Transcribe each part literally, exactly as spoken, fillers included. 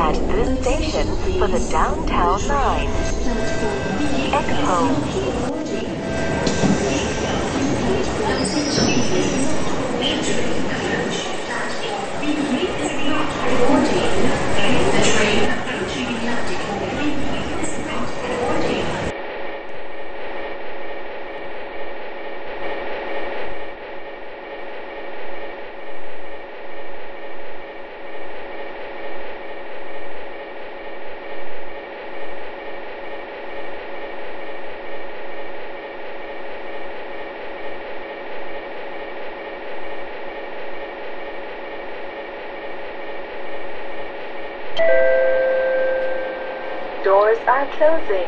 at this station for the downtown line. Expo. Doors are closing.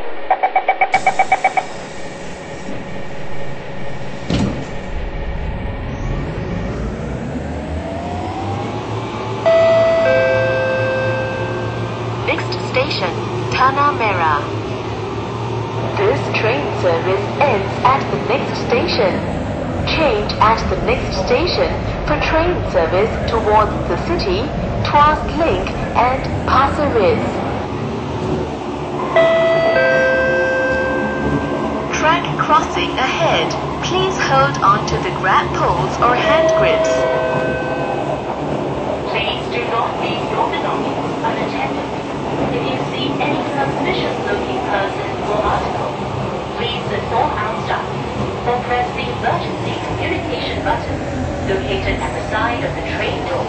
Next station, Tanah Merah. This train service ends at the next station. Change at the next station for train service towards the city, Tuas Link and Pasir Ris. Track crossing ahead. Please hold on to the grab poles or hand grips. Please do not leave your belongings unattended. If you see any suspicious-looking person or article, please inform our staff or press the emergency communication button located at the side of the train door.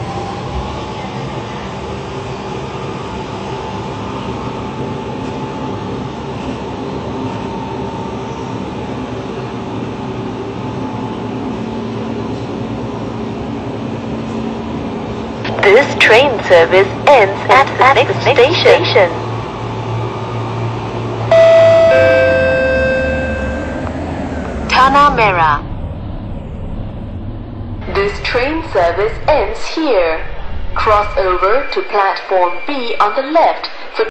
This train service ends at the next station. Tanah Merah. This train service ends here. Cross over to platform B on the left for